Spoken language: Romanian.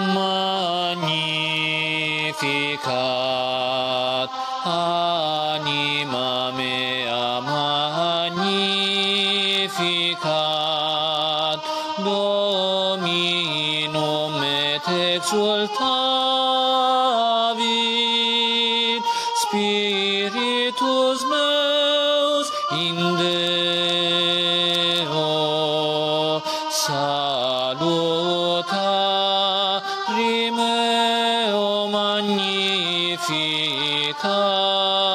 magnificat, anima mea magnificat, Dominum et exultavit, spiritus meus in Deo, salutari meo magnificat.